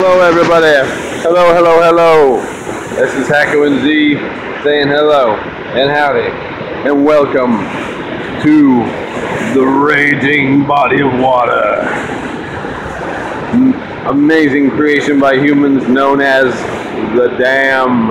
Hello everybody. Hello, hello, hello. This is Hakuin Z saying hello and howdy and welcome to the raging body of water. Amazing creation by humans known as the dam.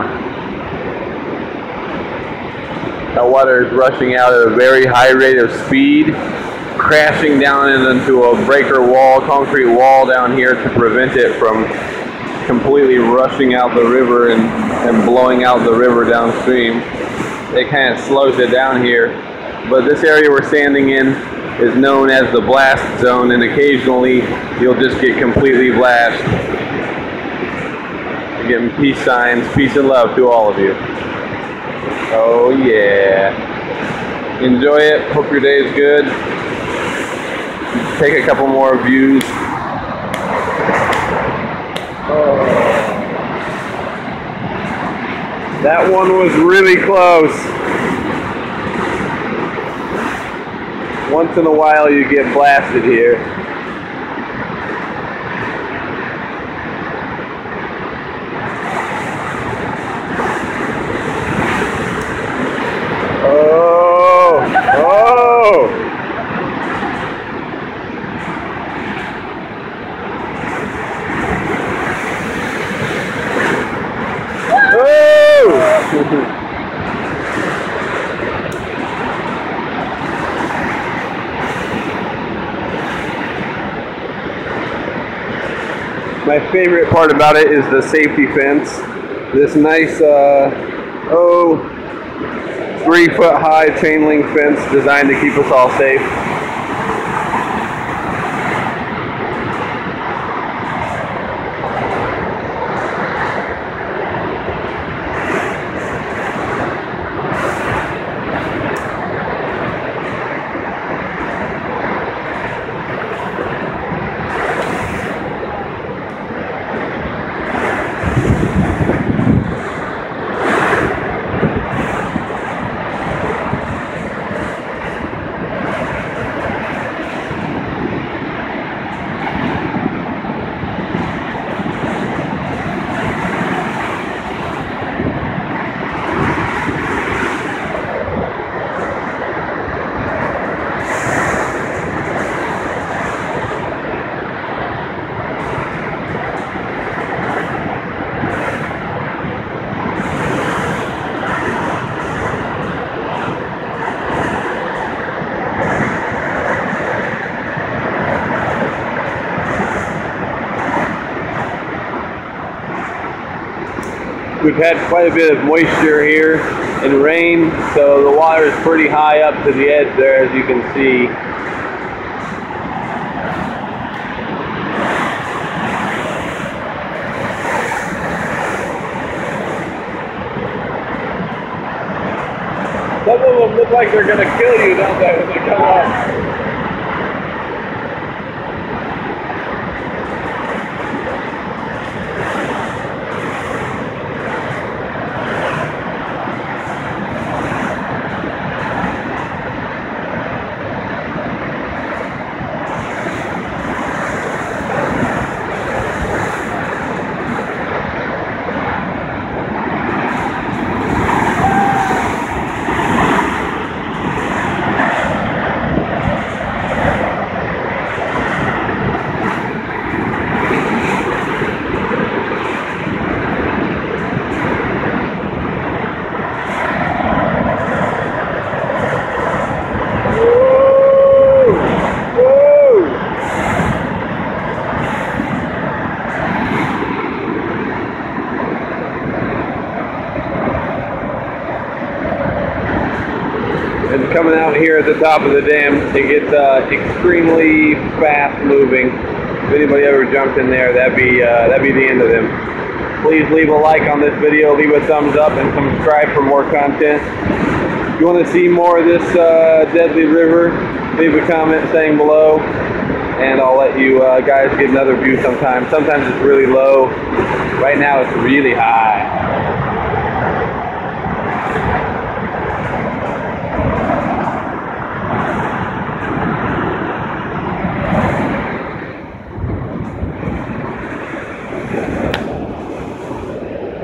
That water is rushing out at a very high rate of speed, crashing down into a breaker wall, concrete wall down here to prevent it from completely rushing out the river and blowing out the river downstream. It kind of slows it down here. But this area we're standing in is known as the blast zone, and occasionally you'll just get completely blasted. You're getting peace signs, peace and love to all of you. Oh yeah. Enjoy it. Hope your day is good. Take a couple more views. Oh. That one was really close. Once in a while you get blasted here. Oh! Oh! My favorite part about it is the safety fence. This nice, 3-foot high chain link fence designed to keep us all safe. We've had quite a bit of moisture here and rain, so the water is pretty high up to the edge there, as you can see. Some of them look like they're going to kill you, don't they, when they come up? And coming out here at the top of the dam, it gets extremely fast moving. If anybody ever jumped in there, that'd be the end of them. Please leave a like on this video, leave a thumbs up, and subscribe for more content. If you want to see more of this deadly river, leave a comment saying below, and I'll let you guys get another view sometime. Sometimes it's really low. Right now it's really high.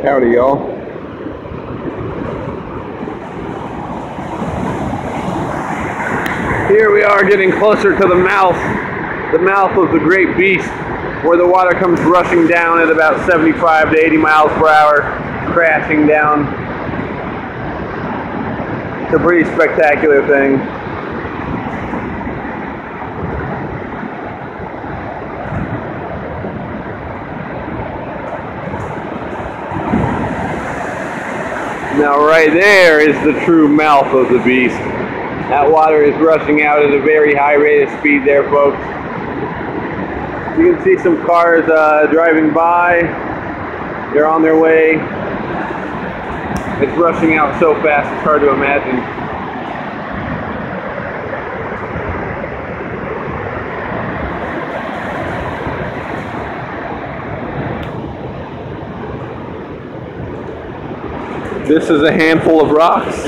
Howdy, y'all. Here we are getting closer to the mouth of the great beast, where the water comes rushing down at about 75 to 80 miles per hour, crashing down. It's a pretty spectacular thing. Now right there is the true mouth of the beast. That water is rushing out at a very high rate of speed there, folks. You can see some cars driving by. They're on their way. It's rushing out so fast, it's hard to imagine. This is a handful of rocks.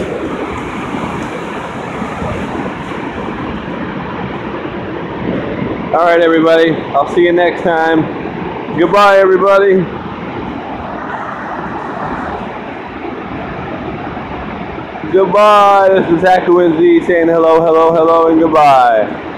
All right, everybody. I'll see you next time. Goodbye, everybody. Goodbye. This is Hakuin saying hello, hello, hello, and goodbye.